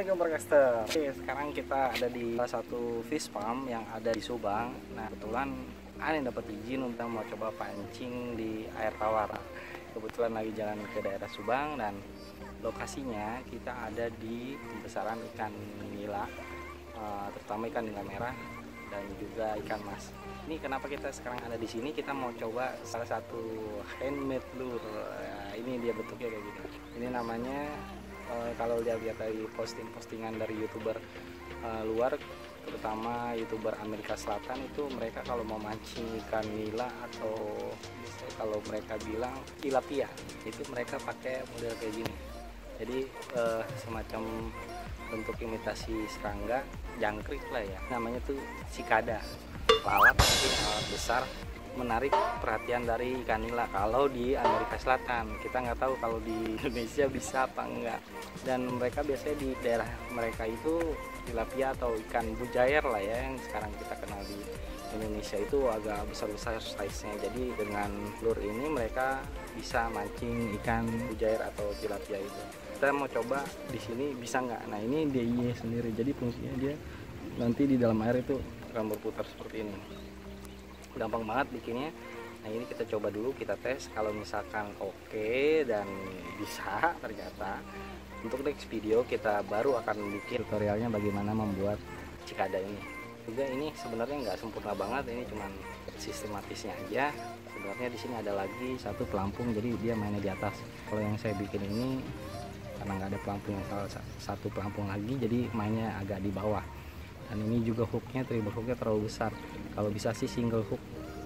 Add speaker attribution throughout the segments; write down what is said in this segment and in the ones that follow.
Speaker 1: Assalamualaikum Broadcaster. Oke, sekarang kita ada di salah satu fish farm yang ada di Subang. Nah, kebetulan Ane dapat izin untuk mau coba pancing di air tawar. Kebetulan lagi jalan ke daerah Subang dan lokasinya kita ada di pembesaran ikan nila, terutama ikan nila merah dan juga ikan mas. Ini kenapa kita sekarang ada di sini? Kita mau coba salah satu handmade lure. Ini dia bentuknya kayak gini. Ini namanya kalau lihat dari postingan dari youtuber luar, terutama youtuber Amerika Selatan, itu mereka kalau mau mancing ikan nila atau kalau mereka bilang tilapia, itu mereka pakai model kayak gini. Jadi semacam bentuk imitasi serangga, jangkrik lah ya, namanya tuh cikada. Alat besar menarik perhatian dari ikan nila kalau di Amerika Selatan. Kita nggak tahu kalau di Indonesia bisa apa enggak. Dan mereka biasanya di daerah mereka itu tilapia atau ikan bujair lah ya, yang sekarang kita kenal di Indonesia itu agak besar-besar size-nya. Jadi dengan lure ini mereka bisa mancing ikan bujair atau tilapia itu. Kita mau coba di sini bisa nggak. Nah, ini DIY sendiri, jadi fungsinya dia nanti di dalam air itu akan berputar seperti ini. Gampang banget bikinnya. Nah, ini kita coba dulu, kita tes. Kalau misalkan oke dan bisa, ternyata untuk next video kita baru akan bikin tutorialnya bagaimana membuat cikada ini. Juga ini sebenarnya nggak sempurna banget, ini cuman sistematisnya aja. Sebenarnya di sini ada lagi satu pelampung, jadi dia mainnya di atas. Kalau yang saya bikin ini karena nggak ada pelampung, yang satu pelampung lagi, jadi mainnya agak di bawah. Dan ini juga hooknya, triple hooknya terlalu besar. Kalau bisa sih single hook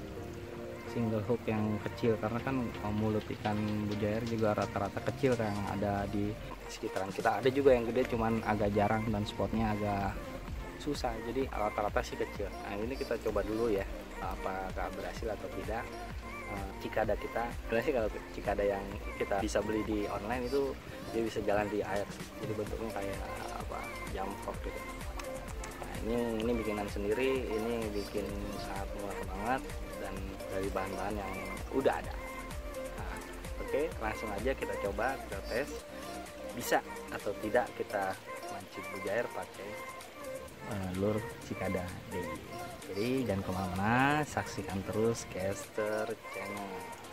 Speaker 1: yang kecil, karena kan mulut ikan bujair juga rata-rata kecil yang ada di sekitaran kita. Ada juga yang gede, cuman agak jarang dan spotnya agak susah, jadi rata-rata sih kecil. Nah, ini kita coba dulu ya, apakah berhasil atau tidak. Cikada kita, sebenarnya kalau cikada yang kita bisa beli di online itu dia bisa jalan di air, jadi bentuknya kayak apa, jump rope gitu. Ini bikinan sendiri, ini bikin sangat murah banget dan dari bahan-bahan yang udah ada. Nah, oke, langsung aja kita coba, kita tes bisa atau tidak kita mancing bujair pakai lure cikada. Jadi jangan kemana-mana, saksikan terus Caster Channel.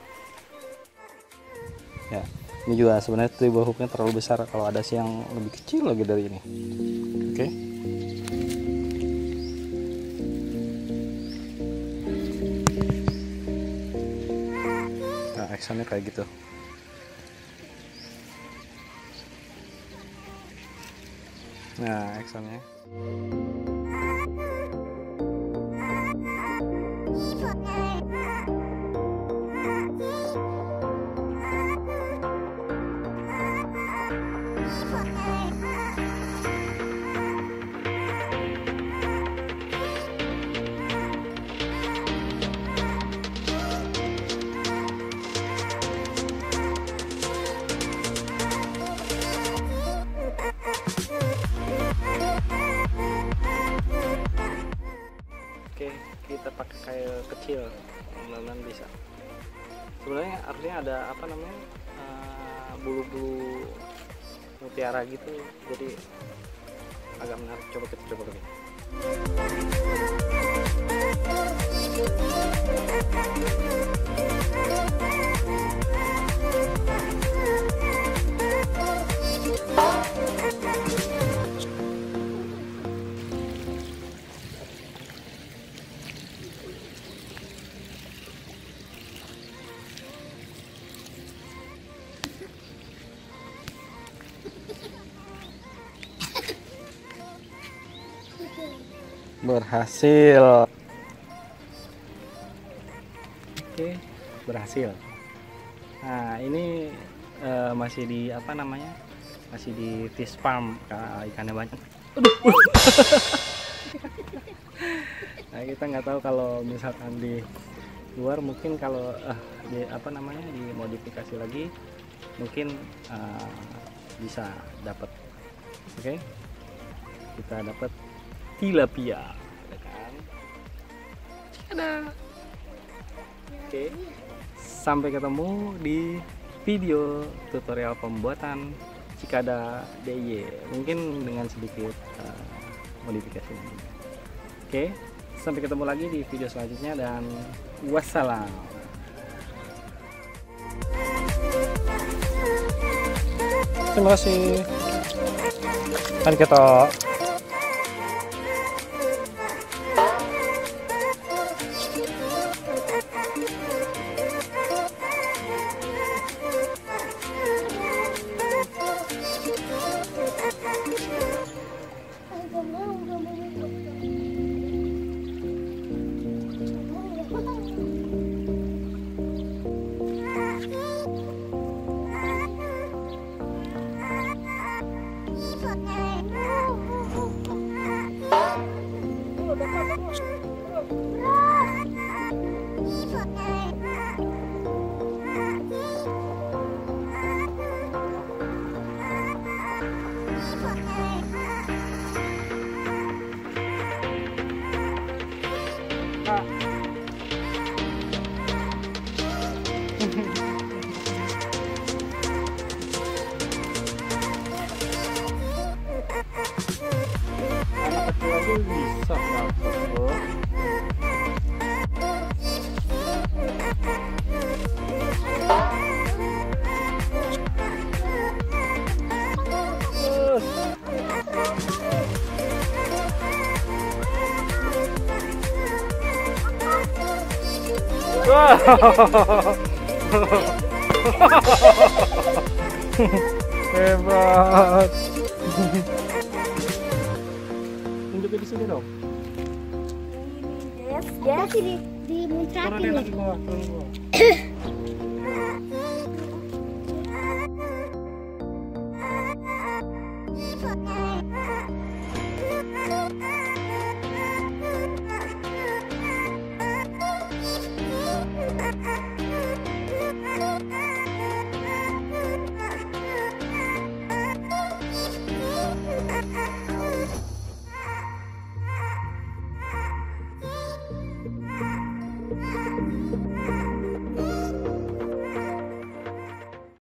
Speaker 1: Ya, ini juga sebenarnya triple hooknya terlalu besar, kalau ada sih yang lebih kecil lagi dari ini. Oke. Actionnya kayak gitu. Nah, actionnya kita pakai kail kecil, mudah-mudahan bisa. Sebenarnya artinya ada apa namanya, bulu-bulu mutiara gitu, jadi agak menarik. Coba kita coba lagi. Berhasil. Oke, berhasil. Nah, ini masih di apa namanya, masih di fish farm, ikannya banyak. Aduh. Nah, kita nggak tahu kalau misalkan di luar, mungkin kalau di apa namanya, dimodifikasi lagi mungkin bisa dapat. Oke, kita dapat tilapia, ada kan? Ada. Oke, sampai ketemu di video tutorial pembuatan Cikada DIY, mungkin dengan sedikit modifikasi. Oke, sampai ketemu lagi di video selanjutnya dan wassalam. Terima kasih. Arigatou. Bisa dapat bro. Hebat. Tunjukin di sini dong.
Speaker 2: Dia sih di muntrakin
Speaker 1: Turun
Speaker 2: nih.
Speaker 1: lagi bawah, turun bawah.
Speaker 2: Soalnya